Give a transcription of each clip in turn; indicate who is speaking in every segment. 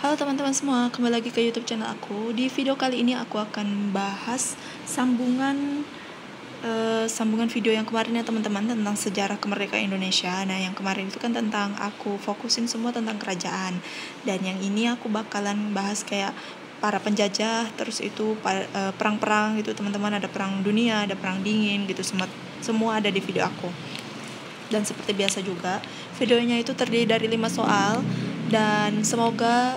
Speaker 1: Halo teman-teman semua, kembali lagi ke YouTube channel aku. Di video kali ini aku akan bahas sambungan video yang kemarin ya teman-teman, tentang sejarah kemerdekaan Indonesia. Nah, yang kemarin itu kan tentang aku fokusin semua tentang kerajaan, dan yang ini aku bakalan bahas kayak para penjajah, terus itu perang-perang gitu teman-teman. Ada perang dunia, ada perang dingin gitu, semua ada di video aku. Dan seperti biasa juga, videonya itu terdiri dari 5 soal, dan semoga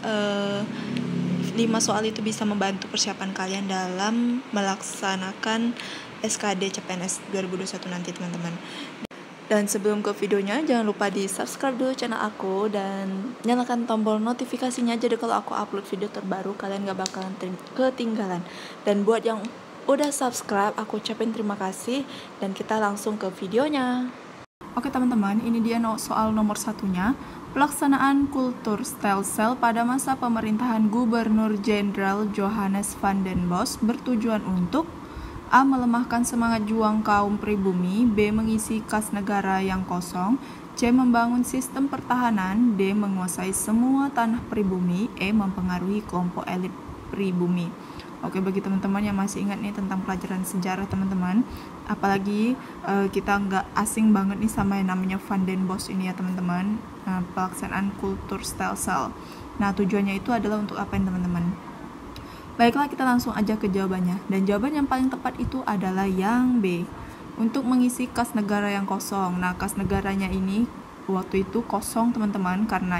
Speaker 1: 5 soal itu bisa membantu persiapan kalian dalam melaksanakan SKD CPNS 2021 nanti teman-teman. Dan sebelum ke videonya, jangan lupa di subscribe dulu channel aku dan nyalakan tombol notifikasinya, jadi kalau aku upload video terbaru kalian gak bakalan ketinggalan. Dan buat yang udah subscribe, aku ucapin terima kasih, dan kita langsung ke videonya. Oke teman-teman, ini dia soal nomor satunya. Pelaksanaan kultur stelsel pada masa pemerintahan Gubernur Jenderal Johannes van den Bos bertujuan untuk A. Melemahkan semangat juang kaum pribumi, B. Mengisi kas negara yang kosong, C. Membangun sistem pertahanan, D. Menguasai semua tanah pribumi, E. Mempengaruhi kelompok elit pribumi. Oke, bagi teman-teman yang masih ingat nih tentang pelajaran sejarah teman-teman, apalagi kita nggak asing banget nih sama yang namanya Van den Bos ini ya teman-teman. Pelaksanaan kultur stelsel. Nah, tujuannya itu adalah untuk apa ya teman-teman? Baiklah, kita langsung aja ke jawabannya. Dan jawaban yang paling tepat itu adalah yang B, untuk mengisi kas negara yang kosong. Nah, kas negaranya ini waktu itu kosong teman-teman, karena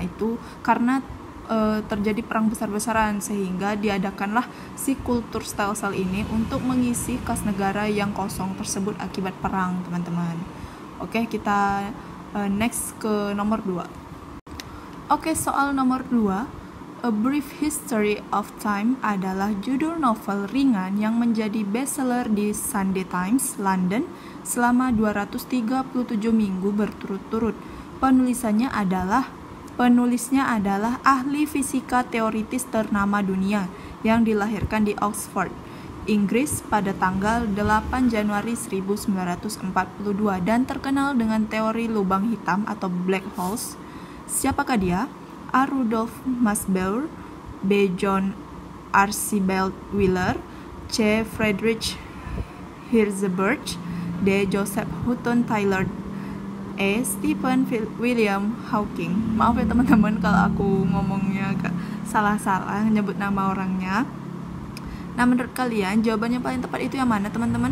Speaker 1: terjadi perang besar-besaran, sehingga diadakanlah si kultur stelsel ini untuk mengisi kas negara yang kosong tersebut akibat perang teman-teman. Oke, kita next ke nomor 2. Oke, soal nomor 2, A Brief History of Time adalah judul novel ringan yang menjadi bestseller di Sunday Times, London selama 237 minggu berturut-turut. Penulisnya adalah ahli fisika teoritis ternama dunia yang dilahirkan di Oxford, Inggris pada tanggal 8 Januari 1942 dan terkenal dengan teori lubang hitam atau black holes. Siapakah dia? A. Rudolf Masbeuer, B. John Archibald Wheeler, C. Friedrich Hirzeberd, D. Joseph Hutton Taylor, E. Stephen William Hawking. Maaf ya teman-teman kalau aku ngomongnya agak salah-salah nyebut nama orangnya. Nah, menurut kalian jawabannya paling tepat itu yang mana teman-teman?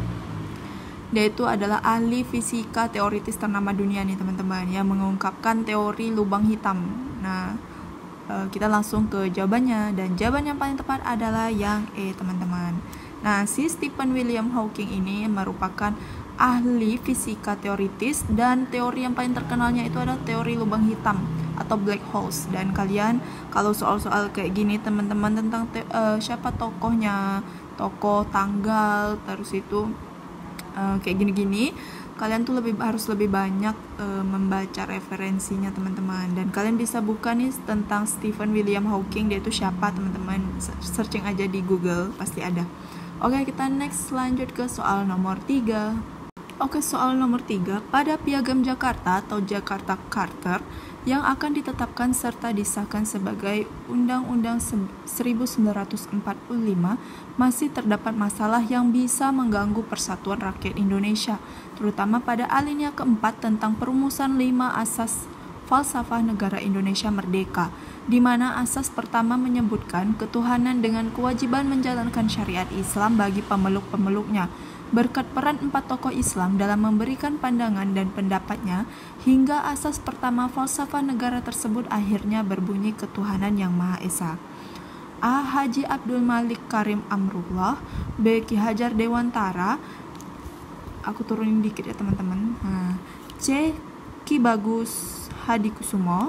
Speaker 1: Dia itu adalah ahli fisika teoritis ternama dunia nih teman-teman, yang mengungkapkan teori lubang hitam. Nah, kita langsung ke jawabannya, dan jawaban yang paling tepat adalah yang E teman-teman. Nah, si Stephen William Hawking ini merupakan ahli fisika teoritis, dan teori yang paling terkenalnya itu adalah teori lubang hitam atau black holes. Dan kalian kalau soal-soal kayak gini teman-teman tentang siapa tokohnya, tokoh, tanggal, terus itu kayak gini-gini, kalian tuh harus lebih banyak membaca referensinya teman-teman. Dan kalian bisa buka nih tentang Stephen William Hawking, dia itu siapa teman-teman, searching aja di Google pasti ada. Oke, kita next lanjut ke soal nomor 3. Oke, soal nomor 3, pada Piagam Jakarta atau Jakarta Charter yang akan ditetapkan serta disahkan sebagai Undang-Undang 1945, masih terdapat masalah yang bisa mengganggu persatuan rakyat Indonesia, terutama pada alinea keempat tentang perumusan 5 asas falsafah negara Indonesia merdeka, di mana asas pertama menyebutkan ketuhanan dengan kewajiban menjalankan syariat Islam bagi pemeluk-pemeluknya. Berkat peran 4 tokoh Islam dalam memberikan pandangan dan pendapatnya, hingga asas pertama falsafah negara tersebut akhirnya berbunyi ketuhanan yang Maha Esa. A. Haji Abdul Malik Karim Amrullah, B. Ki Hajar Dewantara, aku turunin dikit ya teman-teman, C. Ki Bagus Hadikusumo,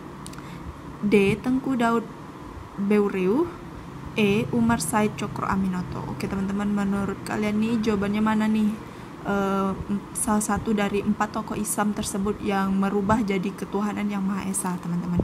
Speaker 1: D. Tengku Daud Beuriu, E. Umar Said Cokro Aminoto. Oke teman-teman, menurut kalian nih jawabannya mana nih? Salah satu dari 4 tokoh Islam tersebut yang merubah jadi ketuhanan yang Maha Esa teman-teman.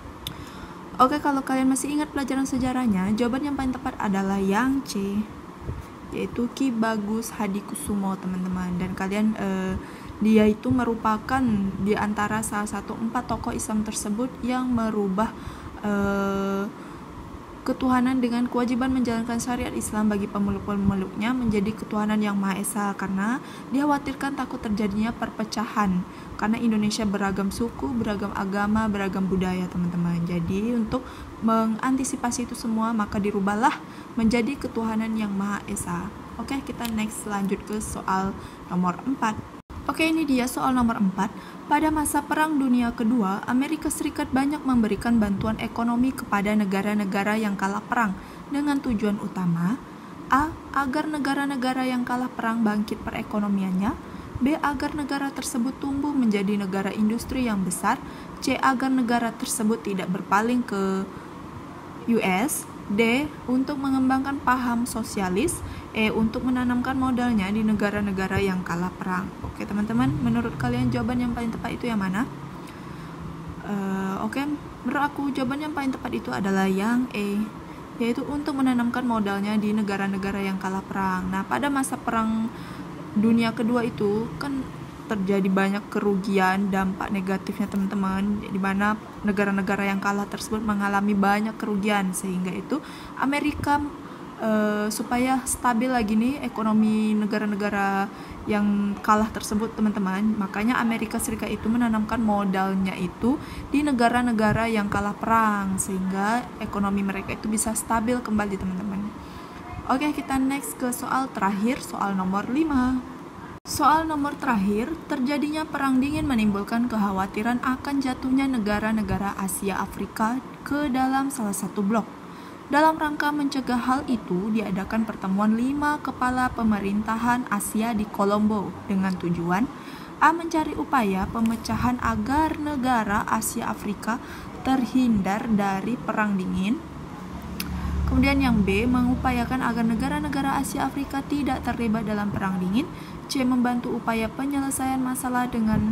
Speaker 1: Oke, kalau kalian masih ingat pelajaran sejarahnya, jawaban yang paling tepat adalah yang C, yaitu Ki Bagus Hadikusumo teman-teman. Dan kalian dia itu merupakan di antara salah satu 4 tokoh Islam tersebut yang merubah ketuhanan dengan kewajiban menjalankan syariat Islam bagi pemeluk-pemeluknya menjadi ketuhanan yang Maha Esa, karena dikhawatirkan takut terjadinya perpecahan karena Indonesia beragam suku, beragam agama, beragam budaya teman-teman. Jadi untuk mengantisipasi itu semua maka dirubahlah menjadi ketuhanan yang Maha Esa. Oke, kita next lanjut ke soal nomor 4. Oke, ini dia soal nomor 4. Pada masa Perang Dunia Kedua, Amerika Serikat banyak memberikan bantuan ekonomi kepada negara-negara yang kalah perang dengan tujuan utama: A. Agar negara-negara yang kalah perang bangkit perekonomiannya, B. Agar negara tersebut tumbuh menjadi negara industri yang besar, C. Agar negara tersebut tidak berpaling ke US, D. Untuk mengembangkan paham sosialis, E. Untuk menanamkan modalnya di negara-negara yang kalah perang. Oke teman-teman, menurut kalian jawaban yang paling tepat itu yang mana? Oke, menurut aku jawaban yang paling tepat itu adalah yang E, yaitu untuk menanamkan modalnya di negara-negara yang kalah perang. Nah, pada masa Perang Dunia Kedua itu kan terjadi banyak kerugian, dampak negatifnya teman-teman, di mana negara-negara yang kalah tersebut mengalami banyak kerugian, sehingga itu Amerika supaya stabil lagi nih ekonomi negara-negara yang kalah tersebut teman-teman, makanya Amerika Serikat itu menanamkan modalnya itu di negara-negara yang kalah perang sehingga ekonomi mereka itu bisa stabil kembali teman-teman. Oke, kita next ke soal terakhir, soal nomor 5. Soal nomor terakhir, terjadinya perang dingin menimbulkan kekhawatiran akan jatuhnya negara-negara Asia Afrika ke dalam salah satu blok. Dalam rangka mencegah hal itu, diadakan pertemuan 5 kepala pemerintahan Asia di Kolombo dengan tujuan A. Mencari upaya pemecahan agar negara Asia Afrika terhindar dari perang dingin. Kemudian yang B. Mengupayakan agar negara-negara Asia Afrika tidak terlibat dalam perang dingin. C. Membantu upaya penyelesaian masalah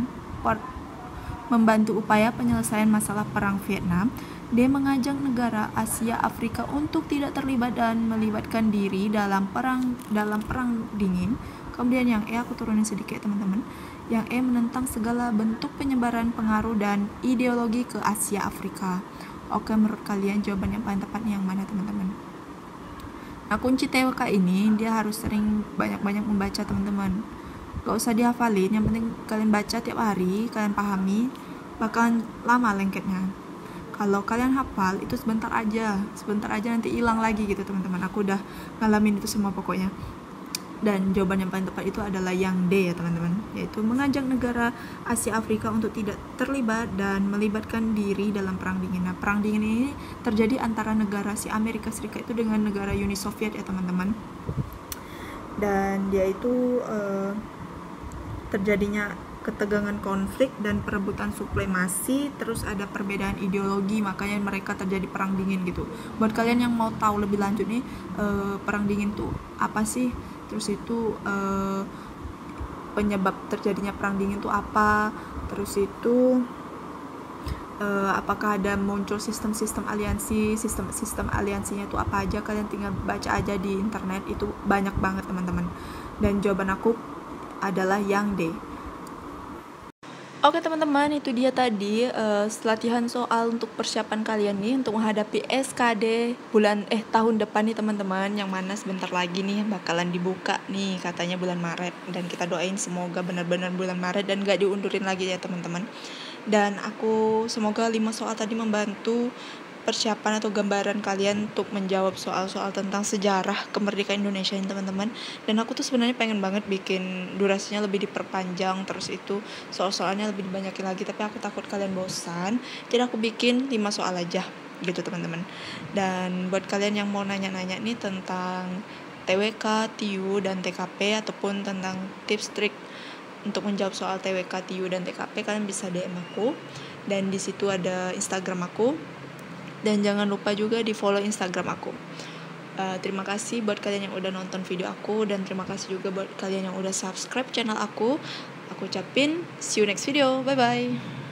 Speaker 1: perang Vietnam. D. Mengajak negara Asia Afrika untuk tidak terlibat dan melibatkan diri dalam perang dingin. Kemudian yang E, aku turunin sedikit teman-teman. Yang E, menentang segala bentuk penyebaran pengaruh dan ideologi ke Asia Afrika. Oke, menurut kalian jawaban yang paling tepat yang mana teman-teman? Nah, kunci TWK ini dia harus sering banyak-banyak membaca teman-teman. Gak usah dihafalin, yang penting kalian baca tiap hari, kalian pahami, bakalan lama lengketnya. Kalau kalian hafal itu sebentar aja nanti hilang lagi gitu teman-teman. Aku udah ngalamin itu semua pokoknya. Dan jawaban yang paling tepat itu adalah yang D ya teman-teman, yaitu mengajak negara Asia Afrika untuk tidak terlibat dan melibatkan diri dalam perang dingin. Nah, perang dingin ini terjadi antara negara si Amerika Serikat itu dengan negara Uni Soviet ya teman-teman. Dan dia itu terjadinya ketegangan konflik dan perebutan supremasi, terus ada perbedaan ideologi, makanya mereka terjadi perang dingin gitu. Buat kalian yang mau tahu lebih lanjut nih, perang dingin tuh apa sih, terus itu penyebab terjadinya perang dingin tuh apa, terus itu apakah ada muncul sistem-sistem aliansi, sistem aliansinya itu apa aja, kalian tinggal baca aja di internet, itu banyak banget teman-teman. Dan jawaban aku adalah yang D. Oke teman-teman, itu dia tadi latihan soal untuk persiapan kalian nih untuk menghadapi SKD tahun depan nih teman-teman, yang mana sebentar lagi nih bakalan dibuka nih katanya bulan Maret, dan kita doain semoga benar-benar bulan Maret dan gak diundurin lagi ya teman-teman. Dan aku semoga 5 soal tadi membantu persiapan atau gambaran kalian untuk menjawab soal-soal tentang sejarah kemerdekaan Indonesia ini teman-teman. Dan aku tuh sebenarnya pengen banget bikin durasinya lebih diperpanjang, terus itu soal-soalnya lebih dibanyakin lagi, tapi aku takut kalian bosan, jadi aku bikin 5 soal aja gitu teman-teman. Dan buat kalian yang mau nanya-nanya nih tentang TWK, TIU, dan TKP, ataupun tentang tips trik untuk menjawab soal TWK, TIU, dan TKP, kalian bisa DM aku, dan di situ ada Instagram aku. Dan jangan lupa juga di follow Instagram aku. Terima kasih buat kalian yang udah nonton video aku, dan terima kasih juga buat kalian yang udah subscribe channel aku. Aku ucapin see you next video, bye bye.